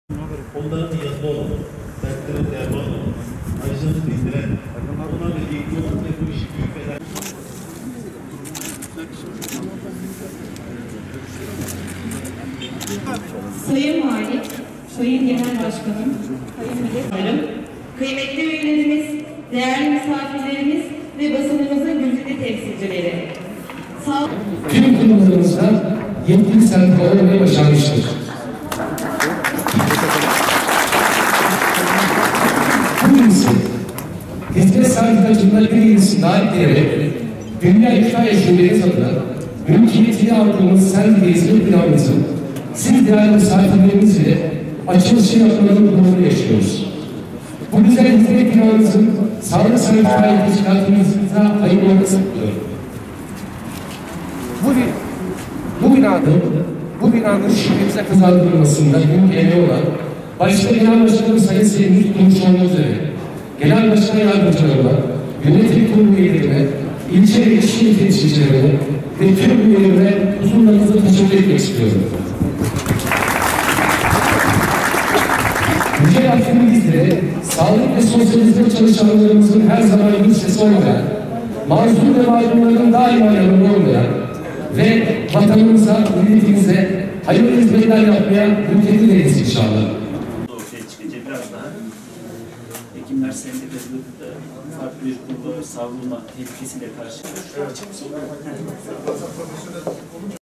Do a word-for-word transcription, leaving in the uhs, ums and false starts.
Onların yazılı olan, dertlerin derman olan, acılarını bildiren, onlarla ilgili olan ve bu işi büyük eden... Sayın Vali, Sayın Genel Başkanım, Sayın Milletvekillerim, kıymetli üyelerimiz, değerli misafirlerimiz ve basınımızın güzide temsilcileri. Sağ Tüm kurumlarımızda yetkili sendikalar olmayı başarmıştır. Birincisi, hizmet sendikacılığında bir yenisi dair diyerek Dünya İtfaiye Şubesi adına mülkiyetini aldığımız sendika hizmet binamızın siz değerli misafirlerimiz ile açılışı yapmanın durumunu yaşıyoruz. Bu güzel hizmet binamızın sağlık sanayi teşkilatımıza hayırlı olmasını diliyorum. Bu, bu binada, bu binanın şirketimize kazandırılmasında büyük emeği olan başta Genel Başkanım Sayın Sevgili Tunç olmak üzere Genel Başkan Yardımcılarıma, Yönetim Kurulu üyelerime, ilçe ve ilçe temsilcilerime ve tüm üyelerime huzurlarınızı teşekkür etmek istiyorum. Yüce Rabbim bizlere sağlık ve sosyal hizmet çalışanlarımızın her zaman bir sesi olmayan, mazlum ve mağdurların daima yanında olmayan ve vatanımıza, milletimize hayırlı hizmetler yapmaya mümkün değiliz inşallah. Ortaya çıkınca biraz daha Hekimler Sendikası farklı bir kurula savrulma tehlikesiyle karşı.